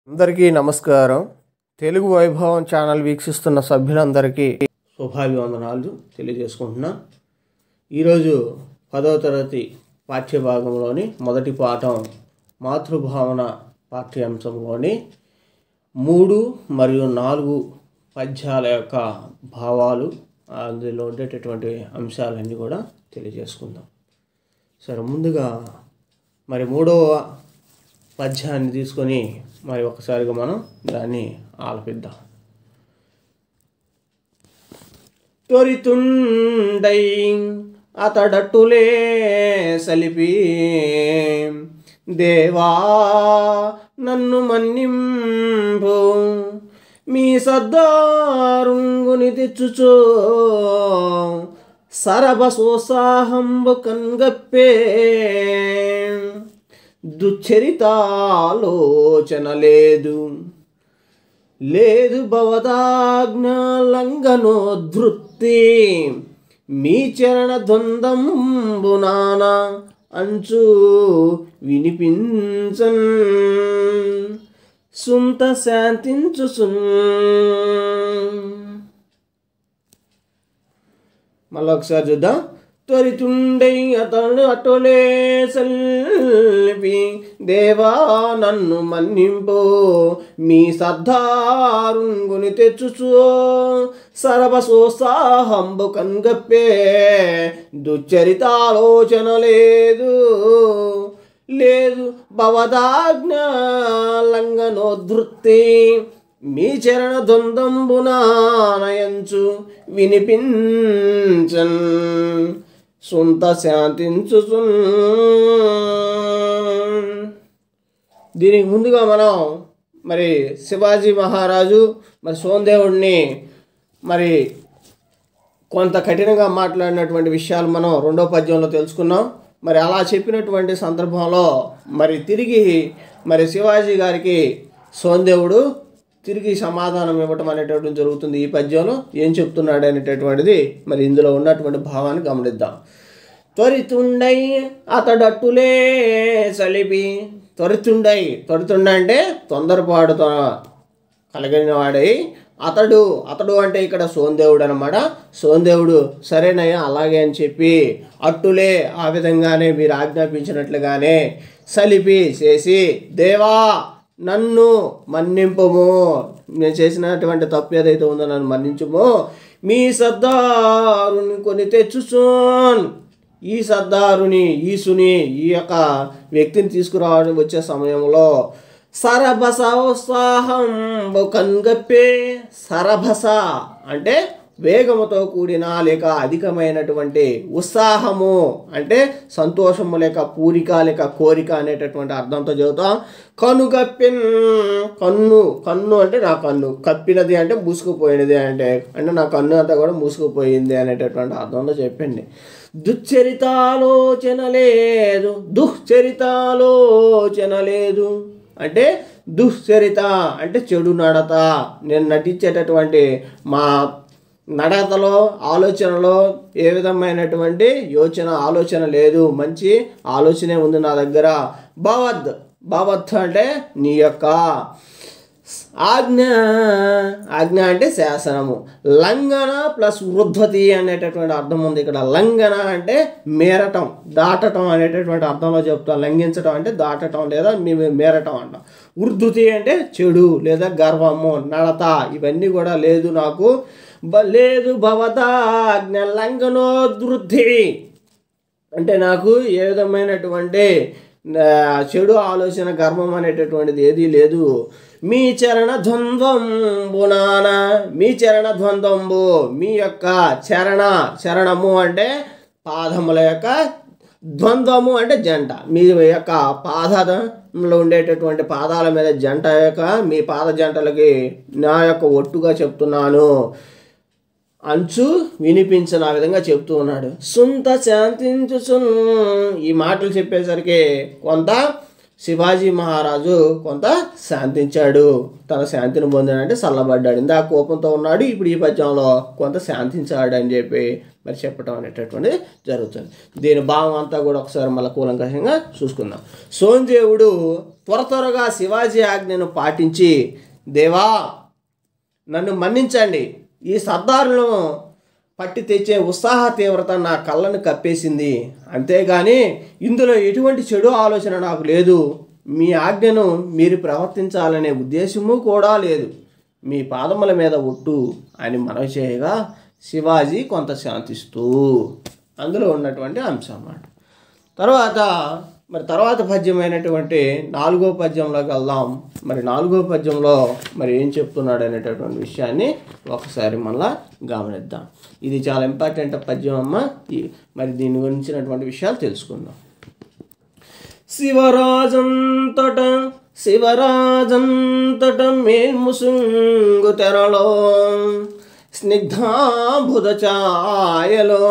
అందరికీ నమస్కారం. తెలుగు వైభవం ఛానల్ వీక్షిస్తున్న సభ్యులందరికీ శుభాభివందనాలు తెలియజేసుకుంటున్నా. ఈరోజు 10వ తరగతి పాఠ్యభాగంలోని మొదటి పాఠం మాతృభావన పాఠ్యాంశంలోని 3 మరియు 4 పద్యాల యొక్క భావాలు, అందులో ఉండేటటువంటి అంశాలన్నీ కూడా తెలియజేసుకుందాం. సరే, ముందుగా మరి 3వ పద్యాన్ని తీసుకొని మరి ఒకసారిగా మనం దాన్ని ఆలపిద్దాం. త్వరితుండై అతడట్టులే సలిపి దేవా నన్ను మన్నింపు మీ సద్దారుంగుని తెచ్చుచో సరభసోత్సాహంబు కన్గప్పే దుశ్చరితాలోచన లేదు లేదు భవదాజ్ఞ లంఘనోద్ధృత్తి మీ చరణ ద్వందంబునాన అంచు వినిపించన్ సుంత శాంతించుసున్. మళ్ళీ ఒకసారి చూద్దాం. త్వరితుండై అతడు అటులే సల్పి దేవా నన్ను మన్నింపు మీ సద్దారుంగుని తెచ్చుచో సర్వసోత్సాహంబు కన్గప్పే దుశ్చరితాలోచన లేదు లేదు భవదాజ్ఞ లంఘనోద్ధృత్తి మీ చరణ ద్వందంబునానయంచు వినిపించన్ సొంత శాంతించు. దీనికి ముందుగా మనం మరి శివాజీ మహారాజు మరి సోమదేవుడిని మరి కొంత కఠినంగా మాట్లాడినటువంటి విషయాలు మనం 2వ పద్యంలో తెలుసుకున్నాం. మరి అలా చెప్పినటువంటి సందర్భంలో మరి తిరిగి మరి శివాజీ గారికి సోమదేవుడు తిరిగి సమాధానం ఇవ్వటం అనేటటువంటి జరుగుతుంది. ఈ పద్యంలో ఏం చెప్తున్నాడు అనేటటువంటిది మరి ఇందులో ఉన్నటువంటి భావాన్ని గమనిద్దాం. త్వరితుండై అతడట్టులే సలిపి. త్వరితుండై అంటే తొందరపాటుతో కలిగిన వాడై అతడు అంటే ఇక్కడ సోమదేవుడు అనమాట. సోమదేవుడు సరేనయ్యా అలాగే అని చెప్పి అట్టులే ఆ విధంగానే మీరు ఆజ్ఞాపించినట్లుగానే సలిపి చేసి దేవా నన్ను మన్నింపుము, నేను చేసినటువంటి తప్పు ఏదైతే ఉందో నన్ను మన్నించుము, మీ సర్దారుని కొని తెచ్చుసోన్. ఈ సర్దారుని ఈసుని ఈ యొక్క వ్యక్తిని తీసుకురావడం వచ్చే సమయంలో సరభస ఉత్సాహం కన్గప్పే. సరభస అంటే వేగముతో కూడిన లేక అధికమైనటువంటి ఉత్సాహము అంటే సంతోషము లేక పూరిక లేక కోరిక అనేటటువంటి అర్థంతో చదువుతాం. కనుగప్పిన్ కన్ను అంటే నా కన్ను, కప్పినది అంటే మూసుకుపోయినది అంటే నా కన్ను అంతా కూడా మూసుకుపోయింది అనేటటువంటి అర్థంతో చెప్పండి. దుశ్చరితాలోచన లేదు అంటే దుశ్చరిత అంటే చెడు నడత. నేను నటించేటటువంటి మా నడతలో ఆలోచనలో ఏ విధమైనటువంటి ఆలోచన లేదు, మంచి ఆలోచనే ఉంది నా దగ్గర. భవత్ అంటే నీ యొక్క ఆజ్ఞ అంటే శాసనము. లంఘన ప్లస్ వృద్ధతి అనేటటువంటి అర్థం ఉంది ఇక్కడ. లంఘన అంటే మేరటం, దాటటం అనేటటువంటి అర్థంలో చెప్తాం. లంఘించటం అంటే దాటటం లేదా మేరటం అంటాం. వృద్ధతి అంటే చెడు లేదా గర్వము, నడత, ఇవన్నీ కూడా లేదు నాకు. లేదు భవదాజ్ఞ లంఘనోద్ధృతి అంటే నాకు ఏ విధమైనటువంటి చెడు ఆలోచన, గర్వం అనేటటువంటిది ఏదీ లేదు. మీ చరణ ద్వంద్వంబునాన, మీ చరణ ద్వంద్వంబు మీ యొక్క చరణము అంటే పాదముల యొక్క, ద్వంద్వము అంటే జంట, మీ యొక్క పాదంలో ఉండేటటువంటి పాదాల మీద జంట యొక్క మీ పాద జంటలకి నా యొక్క ఒట్టుగా చెప్తున్నాను, అంచు వినిపించను ఆ విధంగా చెప్తూ ఉన్నాడు. సుంత శాంతించుసున్. ఈ మాటలు చెప్పేసరికి కొంత శివాజీ మహారాజు కొంత శాంతించాడు, తన శాంతిని పొందాడంటే చల్లబడ్డాడు. ఇందా కోపంతో ఉన్నాడు, ఇప్పుడు ఈ పద్యంలో కొంత శాంతించాడు అని చెప్పి మరి చెప్పడం అనేటటువంటిది జరుగుతుంది. దీని భావం అంతా కూడా ఒకసారి మళ్ళీ కూలంకషంగా చూసుకుందాం. సోందేవుడు త్వరగా శివాజీ ఆజ్ఞను పాటించి, దేవా నన్ను మన్నించండి, ఈ సర్దారులను పట్టి తెచ్చే ఉత్సాహ తీవ్రత నా కళ్ళను కప్పేసింది, అంతేగాని ఇందులో ఎటువంటి చెడు ఆలోచన నాకు లేదు, మీ ఆజ్ఞను మీరు ప్రవర్తించాలనే ఉద్దేశము కూడా లేదు, మీ పాదముల మీద ఒట్టు అని మనవి చేయగా శివాజీ కొంత శాంతిస్తూ అందులో ఉన్నటువంటి అంశం అన్నమాట. తర్వాత పద్యమైనటువంటి 4వ పద్యంలోకి వెళ్దాం. మరి 4వ పద్యంలో మరి ఏం చెప్తున్నాడు అనేటటువంటి విషయాన్ని ఒకసారి మళ్ళా గమనిద్దాం. ఇది చాలా ఇంపార్టెంట్ పద్యం అమ్మ. మరి దీని గురించినటువంటి విషయాలు తెలుసుకుందాం. శివరాజంతట మేల్ముసుంగు తెరలో స్నిగ్ధాంబుద ఛాయలో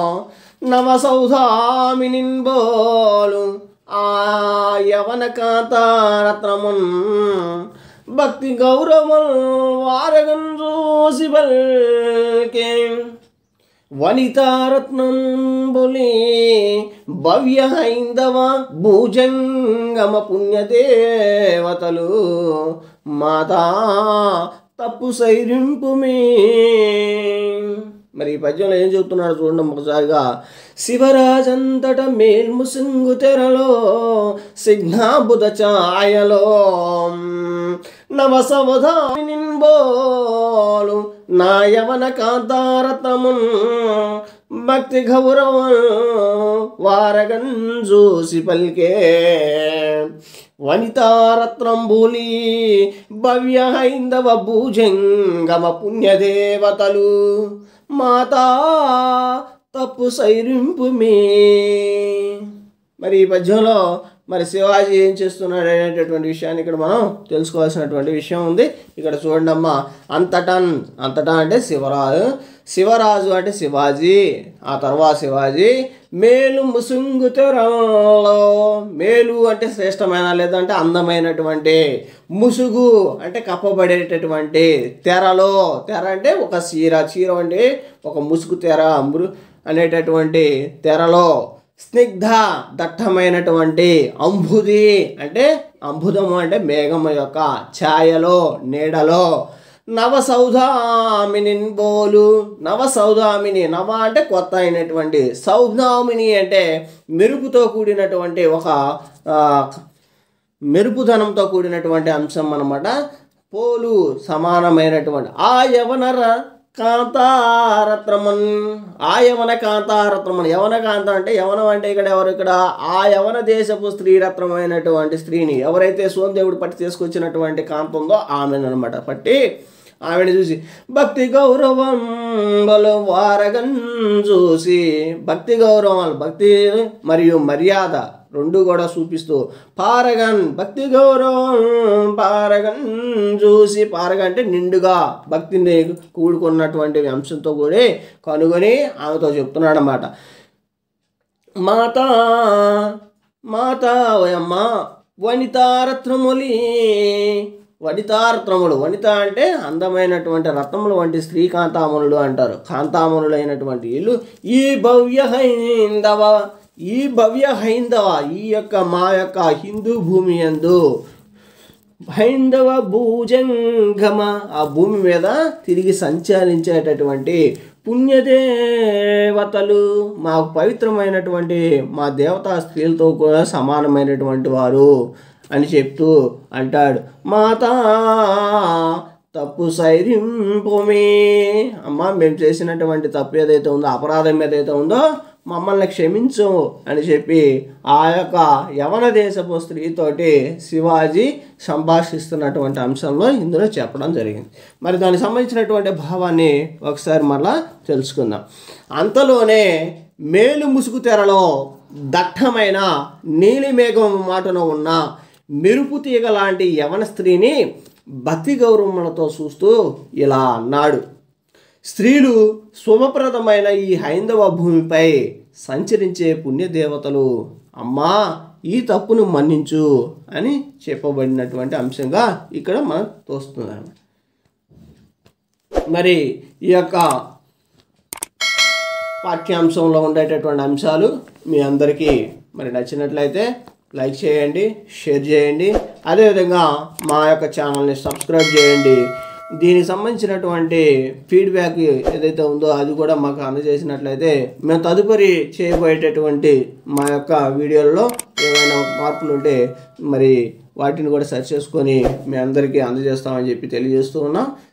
నవసౌధామినిన్బోలు ఆ యవన కాంతారత్నమున్ భక్తి గౌరవముల్ వారగం చూసి బల్కే వనితారత్నంబులి భవ్య హైందవ భూజంగమ పుణ్యదేవతలు మాతా తప్పు సైరింపుమే. మరి ఈ పద్యంలో ఏం చెబుతున్నాడు చూడండి ఒకసారిగా. శివరాజంతట మేల్ముసింగు తెరలో సిగ్నాబుధ ఛాయలో నవసవధానిన్బోలు నా యవన కాంతారతమున్ భక్తి గౌరవం వారగంజూసి పల్కే వనితారత్నంబులి భవ్య హైందవ భూజంగమ పుణ్యదేవతలు మాతా తప్పు సైరింపుమే. మరి ఈ పద్యంలో మరి శివాజీ ఏం చేస్తున్నాడు అనేటటువంటి విషయాన్ని ఇక్కడ మనం తెలుసుకోవాల్సినటువంటి విషయం ఉంది. ఇక్కడ చూడండి అమ్మా. అంతటా అంటే శివరాజు అంటే శివాజీ, ఆ తర్వాత శివాజీ మేలు ముసుంగు తెరలో, మేలు అంటే శ్రేష్టమైన లేదంటే అందమైనటువంటి, ముసుగు అంటే కప్పబడేటటువంటి తెరలో, తెర అంటే ఒక చీర అంటే ఒక ముసుగు తెర అనేటటువంటి తెరలో, స్నిగ్ధ దట్టమైనటువంటి అంబుది అంటే అంబుదము అంటే మేఘము యొక్క ఛాయలో నీడలో, నవసౌధామినిన్ బోలు, నవసౌధామిని, నవ అంటే కొత్త అయినటువంటి, సౌధామిని అంటే మెరుపుతో కూడినటువంటి ఒక మెరుపుదనంతో కూడినటువంటి అంశం అన్నమాట. పోలు సమానమైనటువంటి ఆ యవనర కాంతారత్నమన్, ఆ యవన కాంతారత్నమన్. యవన కాంత అంటే యవనం అంటే ఇక్కడ ఎవరు, ఇక్కడ ఆ యవన దేశపు స్త్రీరత్నమైనటువంటి స్త్రీని ఎవరైతే సోందేవుడు పట్టి తీసుకొచ్చినటువంటి కాంత ఉందో ఆమెను అనమాట. పట్టి ఆమెను చూసి భక్తి గౌరవం వారగం చూసి, భక్తి గౌరవాలు, భక్తి మరియు మర్యాద రెండు కూడా చూపిస్తూ పారగన్ భక్తి గౌరవం పారగన్ చూసి, పారగ అంటే నిండుగా భక్తిని కూడుకున్నటువంటి అంశంతో కూడా కనుగొని ఆమెతో చెప్తున్నాడు అన్నమాట. మాతా ఓయమ్మ వనితారత్నములి, వనితారత్నములు, వనిత అంటే అందమైనటువంటి రత్నములు వంటి స్త్రీ కాంతామణులు అంటారు. కాంతామణులు అయినటువంటి వీళ్ళు ఈ భవ్య హైందవ, ఈ భవ్య హైందవ, ఈ యొక్క మా యొక్క హిందూ భూమి యందు హైందవ భూజంగమ, ఆ భూమి మీద తిరిగి సంచరించేటటువంటి పుణ్యదేవతలు, మా పవిత్రమైనటువంటి మా దేవతా స్త్రీలతో కూడా సమానమైనటువంటి వారు అని చెప్తూ అంటాడు. మాతా తప్పు సైరింపుమే, అమ్మ మేము చేసినటువంటి తప్పు ఏదైతే ఉందో, అపరాధం ఏదైతే ఉందో మమ్మల్ని క్షమించు అని చెప్పి ఆ యొక్క యవన దేశపు స్త్రీతోటి శివాజీ సంభాషిస్తున్నటువంటి అంశంలో ఇందులో చెప్పడం జరిగింది. మరి దానికి సంబంధించినటువంటి భావాన్ని ఒకసారి మళ్ళా తెలుసుకుందాం. అంతలోనే మేలు ముసుగు తెరలో దట్టమైన నీలిమేఘం మాటన ఉన్న మెరుపు తీగ లాంటి యవన స్త్రీని భక్తి గౌరవములతో చూస్తూ ఇలా అన్నాడు. స్త్రీలు శుభప్రదమైన ఈ హైందవ భూమిపై సంచరించే పుణ్యదేవతలు, అమ్మా ఈ తప్పును మన్నించు అని చెప్పబడినటువంటి అంశంగా ఇక్కడ మనం తోస్తున్నాం. మరి ఈ యొక్క 4వ పాఠ్యాంశంలో ఉండేటటువంటి అంశాలు మీ అందరికీ మరి నచ్చినట్లయితే లైక్ చేయండి, షేర్ చేయండి, అదేవిధంగా మా యొక్క ఛానల్ని సబ్స్క్రైబ్ చేయండి. దీనికి సంబంధించినటువంటి ఫీడ్బ్యాక్ ఏదైతే ఉందో అది కూడా మాకు అందజేసినట్లయితే మేము తదుపరి చేయబోయేటటువంటి మా యొక్క వీడియోల్లో ఏమైనా మార్పులు ఉంటే మరి వాటిని కూడా సరి చేసుకొని మీ అందరికీ అందజేస్తామని చెప్పి తెలియజేస్తూ ఉన్నాం.